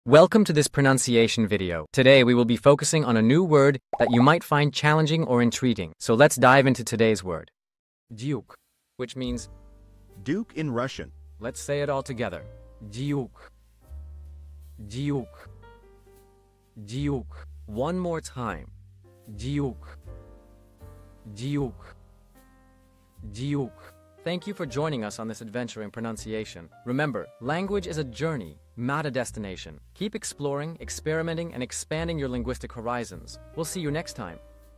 Welcome to this pronunciation video. Today we will be focusing on a new word that you might find challenging or intriguing. So let's dive into today's word. Dьюк, which means Duke in Russian. let's say it all together. Dьюк. Dьюк. Dьюк. One more time. Dьюк. Dьюк. Dьюk. Thank you for joining us on this adventure in pronunciation. Remember, language is a journey, not a destination. Keep exploring, experimenting, and expanding your linguistic horizons. We'll see you next time.